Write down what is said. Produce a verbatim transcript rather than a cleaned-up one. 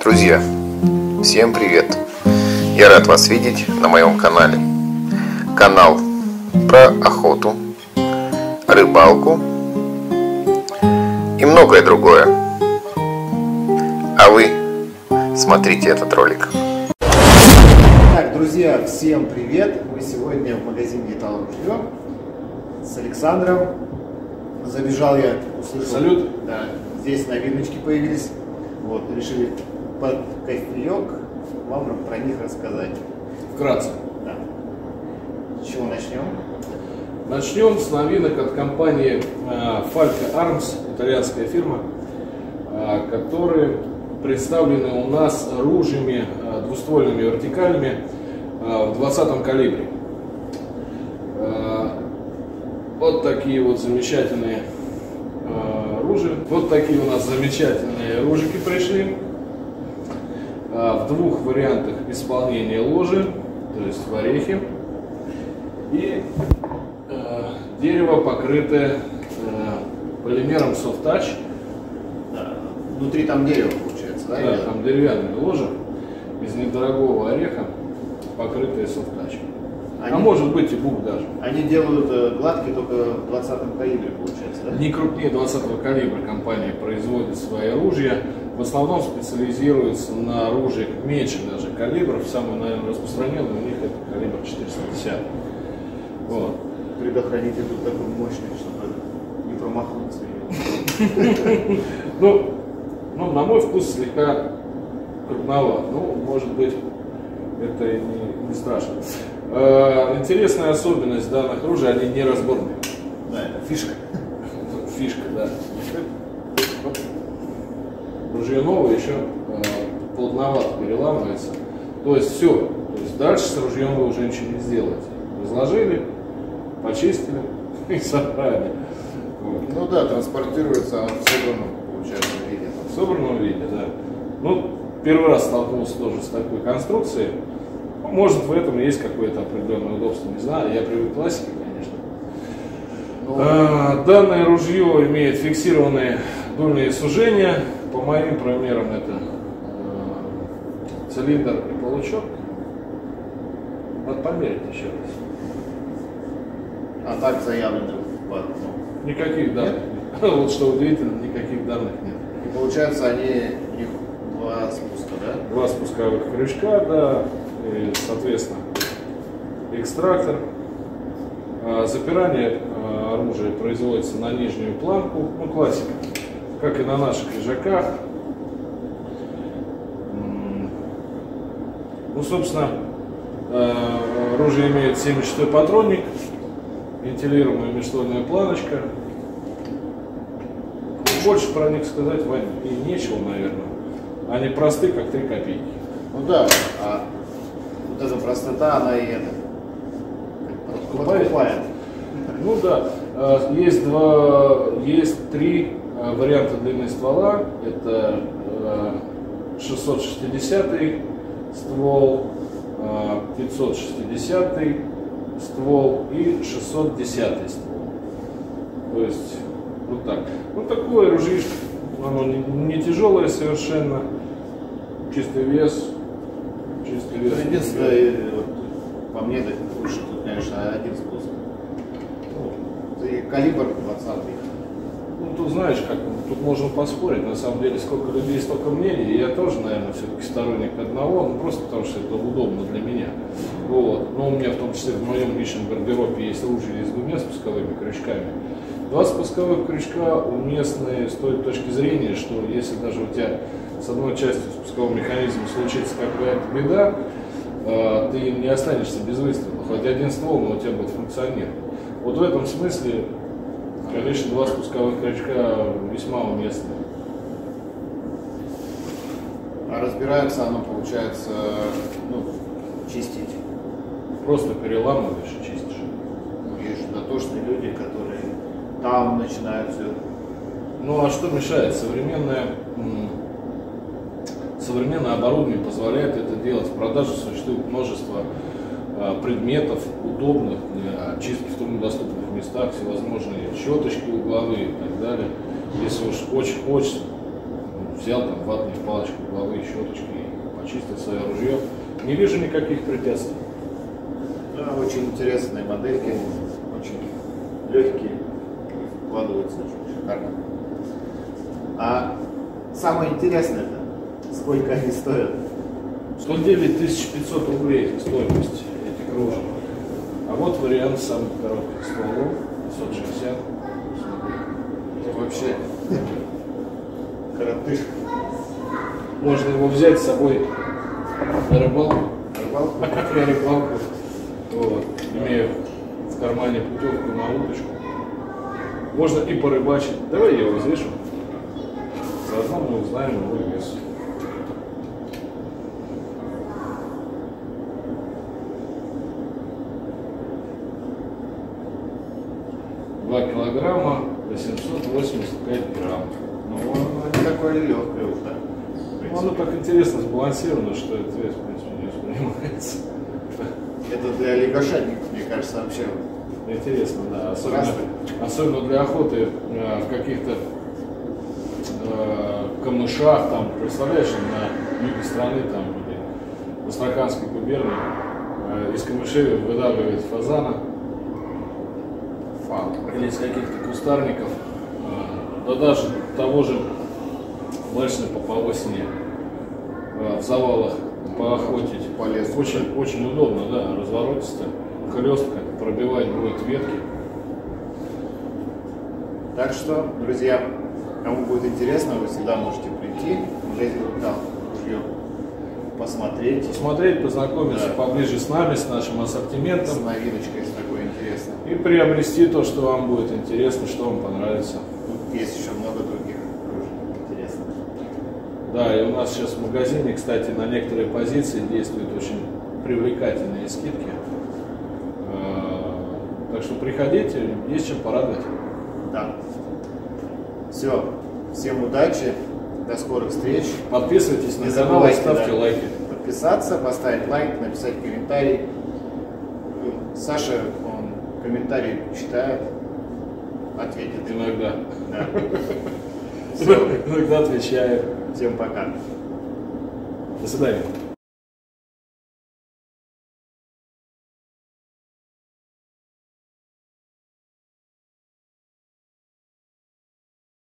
Друзья, всем привет! Я рад вас видеть на моем канале. Канал про охоту, рыбалку и многое другое. А вы смотрите этот ролик. Так, друзья, всем привет! Мы сегодня в магазине Итало Ружье с Александром. Забежал я, услышал. Салют! Да, здесь новиночки появились. Вот, решили под кофеек вам про них рассказать. Вкратце. Да. С чего начнем? Начнем с новинок от компании Falco Arms, итальянская фирма, которые представлены у нас ружьями двуствольными вертикальными в двадцатом калибре. Вот такие вот замечательные ружья. Вот такие у нас замечательные ружики пришли. В двух вариантах исполнения ложи, то есть в орехе. И э, дерево покрытое э, полимером Soft Touch. Да. Внутри там дерево получается, да? Да, там деревянная ложа из недорогого ореха, покрытая Soft Touch. Они, а может быть и бук даже. Они делают э, гладкие только в двадцатом калибре, получается, да? Не крупнее двадцатого калибра компания производит свои ружья. В основном специализируется на ружьях меньше даже калибров. Самый, наверное, распространенный у них это калибр четыреста десять. Вот. Предохранитель тут такой мощный, чтобы не промахнуться. Ну, ну, на мой вкус слегка крупноват. Ну, может быть, это и не, не страшно. Э, интересная особенность данных ружей, они не разборные. Да, это фишка. Фишка, да. Ружье новое еще э, плотновато переламывается. То есть все. То есть дальше с ружьем вы уже ничего не сделаете. Разложили, почистили и собрали. Вот. Ну да, транспортируется в собранном, получается, виде. В собранном виде, да. Ну, первый раз столкнулся тоже с такой конструкцией. Ну, может, в этом есть какое-то определенное удобство, не знаю. Я привык к классике, конечно. Ну, а, данное ружье имеет фиксированные дульные сужения. По моим примерам это э, цилиндр и получок. Надо померить еще раз. А так заявлено в ну. Никаких данных нет. Вот что удивительно, никаких данных нет. И получается, они, у них два спуска, да? Два спусковых крючка, да, и, соответственно, экстрактор. А, запирание а, оружия производится на нижнюю планку, ну, классика, как и на наших лежаках. Ну, собственно, а, оружие имеет семьдесят патронник, вентилируемая межствольная планочка. Больше про них сказать, Вань, и нечего, наверное. Они просты, как три копейки. Ну да, а вот эта простота, она и это Подкупает? подкупает. Ну да, есть два, есть три варианта длины ствола. Это шестьсот шестидесятый ствол, пятьсот шестидесятый ствол и шестьсот десятый ствол. То есть вот так. Вот такое ружьишко. Оно не, не тяжелое совершенно. Чистый вес. Чистый вес. Ну, единственное, вот, по мне, так лучше тут, конечно, один спуск. Ну, и калибр двадцатый. Ну, тут знаешь, как тут можно поспорить, на самом деле, сколько людей, столько мнений, и я тоже, наверное, все-таки сторонник одного, ну, просто потому что это удобно для меня. Вот. Но у меня, в том числе, в моем личном гардеробе есть ружья с двумя спусковыми крючками. Два спусковых крючка уместны с той точки зрения, что если даже у тебя с одной частью спускового механизма случится какая-то беда, э, ты не останешься без выстрела, хоть один ствол, но у тебя будет функционировать. Вот в этом смысле, конечно, два спусковых крючка весьма уместны. А разбирается оно, получается, ну, чистить. Просто переламываешь и чистишь. Ну, есть же дотошные люди, которые там начинают все. Ну а что мешает? Современное, современное оборудование позволяет это делать. В продаже существует множество предметов, удобных для чистки в труднодоступных местах, всевозможные щеточки угловые и так далее. Если уж очень хочется, взял там ватные палочки, угловые щеточки и почистил свое ружье. Не вижу никаких препятствий. Да, очень интересные модельки, очень легкие, вкладываются очень шикарно. А самое интересное-то, сколько они стоят? сто девять тысяч пятьсот рублей стоимость этих ружей. А вот вариант с самым коротким стволом, пятьсот шестьдесят. Это вообще коротыш. Можно его взять с собой на рыбалку. Рыбалку? На рыбалку. Вот. Имею в кармане путевку на удочку. Можно и порыбачить. Давай я его взвешу. Заодно мы узнаем его вес. два килограмма восемьсот восемьдесят пять грамм. Ну, оно не такое легкое уж, да? Ну, оно так интересно сбалансировано, что этот вес, в принципе, не воспринимается. Это для лягушатников, мне кажется, вообще. Интересно, да. Особенно, особенно для охоты э, в каких-то э, камышах, там, представляешь, на юге страны, там, или в Астраханской губернии, э, из камышей выдавливает фазана, или из каких-то кустарников, э, да даже того же млечной по осени э, в завалах поохотить. По лесу. Очень, очень удобно, да, разворотисто, хлестко, пробивать будет ветки. Так что, друзья, кому будет интересно, вы всегда можете прийти в магазин «Металл ружье», посмотреть. Посмотреть, познакомиться Да. поближе с нами, с нашим ассортиментом. С новиночкой, с такой интересной. И приобрести то, что вам будет интересно, что вам понравится. Тут есть еще много других ружей интересных. Да, и у нас сейчас в магазине, кстати, на некоторые позиции действуют очень привлекательные скидки. Э, Так что приходите, есть чем порадовать. Да. Все. Всем удачи. До скорых встреч. Подписывайтесь на Не канал, забывайте, ставьте да, лайки. подписаться, поставить лайк, написать комментарий. Саша, он комментарий читает, ответит. Иногда. Да. Все. Иногда отвечаю. Всем пока. До свидания.